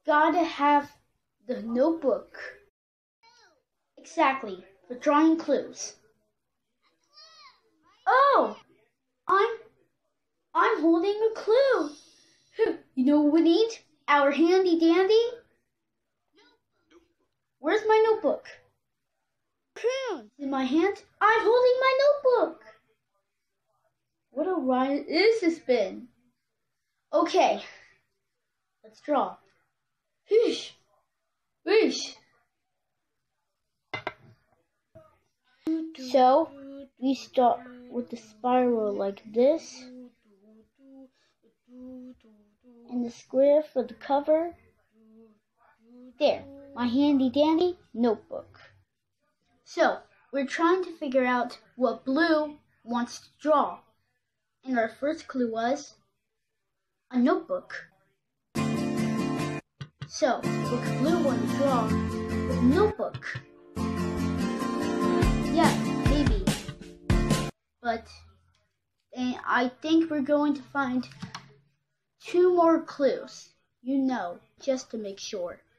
gotta have the notebook. Exactly, for drawing clues. Oh, I'm holding a clue. You know what we need? Our handy dandy? Where's my notebook? Crayons in my hand. I'm holding my notebook. What a ride is this been? Okay, let's draw. Whoosh, whoosh. So, we start with the spiral like this. And the square for the cover. There, my handy dandy notebook. So, we're trying to figure out what Blue wants to draw. And our first clue was a notebook. So, what could Blue want to draw with a notebook? Yeah, maybe. But I think we're going to find 2 more clues, just to make sure.